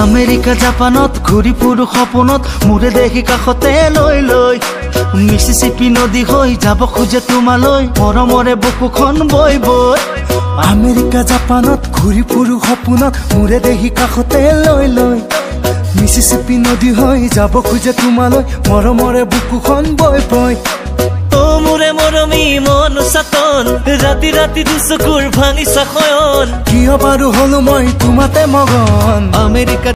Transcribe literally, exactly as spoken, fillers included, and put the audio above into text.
America জাপানত ঘূৰি ফুৰো সপোনত মোৰে দেখি কাষতে লৈ লৈ মিছিছিপি নদী হৈ যাব খোজে তোমালৈ মৰমৰে বুকুখন বৈ বৈ আমেৰিকা জাপানত ঘূৰি ফুৰো সপোনত মোৰে দেখি কাষতে লৈ লৈ মিছিছিপি নদী হৈ যাব খোজে তোমালৈ মৰমৰে বুকুখন বৈ বৈ ও মোৰে মৰমী মন চাতন ৰাতি ৰাতি দুচকুৰ ভাঙিছা খয়ন কিয় বাৰু হলো মই তোমাতে মগন আমেৰিকা